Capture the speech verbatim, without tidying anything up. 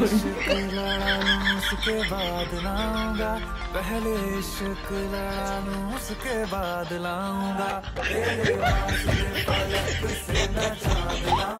इश्क लड़ा लूं उसके बाद लाऊंगा, पहले इश्क लड़ा लूं उसके बाद लाऊंगा, तेरे वास्ते फलक से न चांद